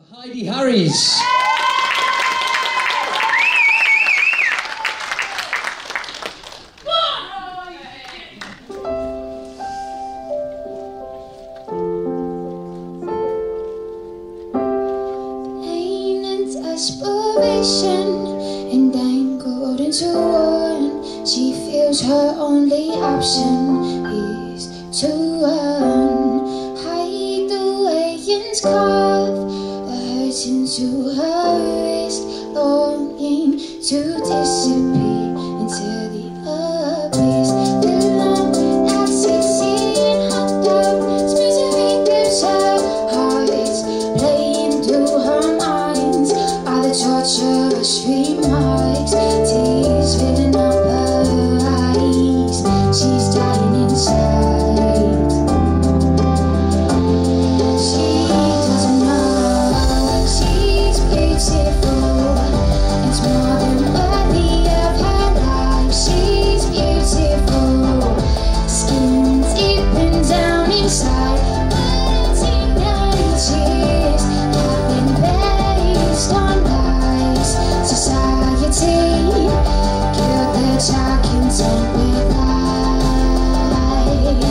HEIDI HARRIES. Desperation entangled into one. She feels her only option is to run. Hide away and carve the hurt into her wrist, longing to disappear into the abyss. The long as it's in her throat, misery grips her heart. It's playing through her mind. The torturous remarks, tears filling up her eyes. She's dying inside. She doesn't know she's beautiful. It's more than worthy of her life. She's beautiful, skin deep and down inside. But teenage years have been based on society, killed the child content with life.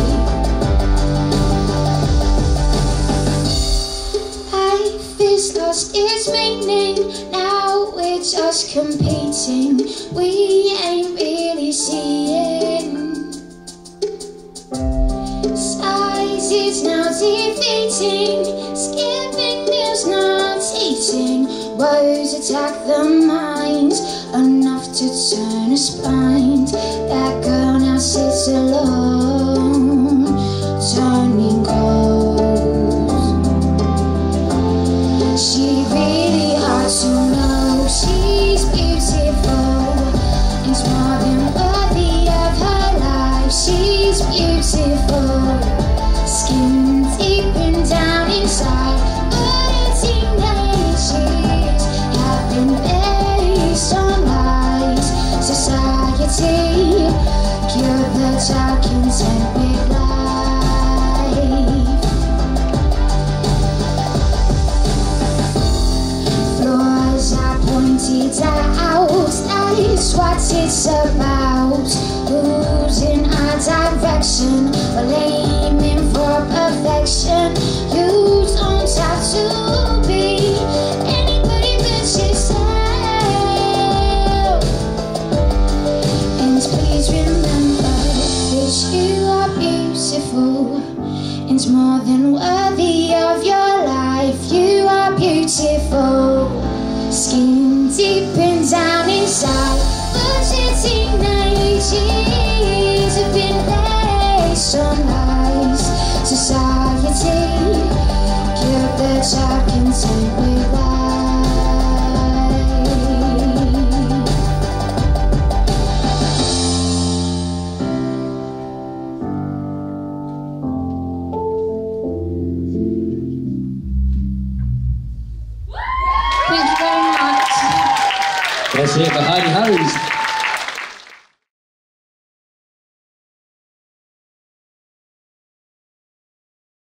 Life is lost its meaning, now we're just competing. We ain't really seeing size is now defeating, skipping meals not eating. Words attack the mind, enough to turn us blind. That girl now sits alone, turning cold. She really ought to know she's beautiful. It's more than worthy of her life. She's beautiful, skin deep and down inside. But a teenage years have been based on lies. Society killed the child content with life. Flaws are pointed out, that's what it's about. Losing our direction, while aiming for perfection. You don't have to be anybody but yourself. And please remember that you are beautiful, and more than worthy of your life. You are beautiful, skin deep and down inside. But your teenage years have been based on lies. Society killed the child content with life. Thank you very much. Let's hear it for HEIDI HARRIES.